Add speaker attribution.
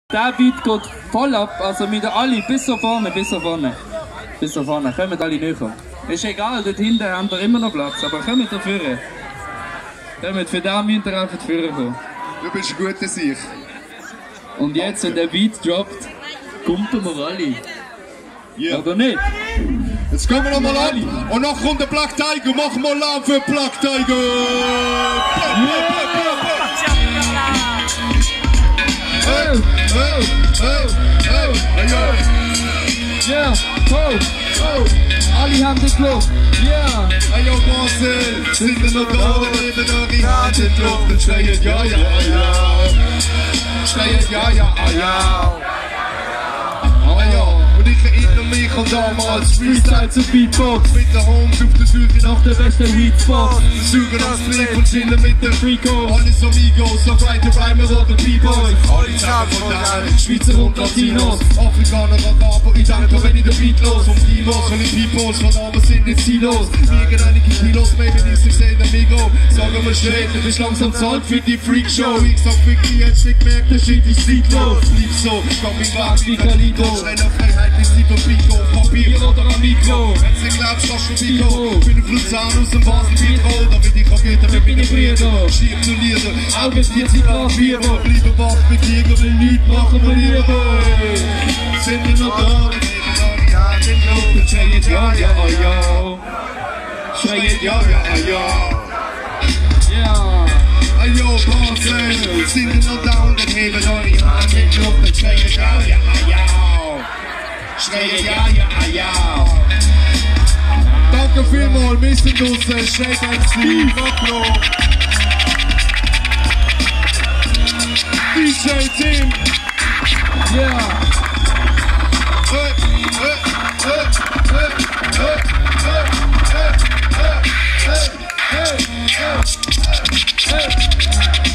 Speaker 1: Der Beat geht voll ab, also mit alle bis so vorne, bis so vorne. Bis so vorne, kommt alle näher. Ist egal, dort hinten haben wir immer noch Platz, aber kommt da vorne. Kommt für den müsst ihr einfach vorne kommen.
Speaker 2: Du bist ein guter Sieg.
Speaker 1: Und jetzt, wenn der Beat droppt, kommt er mal alle.
Speaker 2: Yeah.
Speaker 1: Oder nicht?
Speaker 2: Jetzt kommen wir nochmal an. Und noch kommt der Black Tiger. Machen wir Lärm für Black Tiger. Hey, hey, hey, hey, hey,
Speaker 1: Ja, ho, alle haben den Club. Ja.
Speaker 2: hey, yo, Marcel. Sind wir noch da oder nehmen eure Hand in die Luft und schreien ja, ja, ja. Schreien ja, ja, ja. Ah ja. Und ich erinnere mich an damals
Speaker 1: Freestyle zu Beatbox.
Speaker 2: mit der Homes auf der Suche nach
Speaker 1: Der beste Weedspot.
Speaker 2: Suchen ans Blick und chillen mit den
Speaker 1: Freakos.
Speaker 2: Alles Amigos, so weiter, Reimer oder B-Boys. Alle zusammen von allen
Speaker 1: Schweizer und Latinos.
Speaker 2: Afrikaner, Araber, ich denke, wenn ich den Beat los. Und Dimos und die Peoples, von Namen sind nicht Silos. Wiegen einige Kilos, maybe nicht so sehr der Migo. Sagen wir straight, du bist langsam zahlt für die Freakshow. Ich sag wirklich, jetzt nicht gemerkt, der Shit ist zeitlos. Blieb so, komm ich weg wie Kalido. Schrei nach Freiheit, bis sie von Pico. Papier oder am Mikro. Wenn's nicht glaubst, lass schon Pico. Bin auf Luzern aus dem Basel-Beat-Roll, damit ich kann gehen, mit meinen Brüdern. Schieb zu Lieder, Augen 40 Grad Fieber. Bleiben wach mit Tiger, will nichts machen wir lieber. Sind wir noch da? Schreien ja, ja, ja. Schreien ja, ja, ja.
Speaker 1: Ja.
Speaker 2: Ayo, Marcel, sind wir noch da und heben eure Hand in die Luft und schreien ja, ja, ja. Schreien ja, ja, ja. Danke vielmals, wir sind draussen, Shake MC, Makro. DJ Team.
Speaker 1: Ja.
Speaker 2: Hey, hey, hey, hey, hey, hey, hey, hey, hey, hey, hey, hey.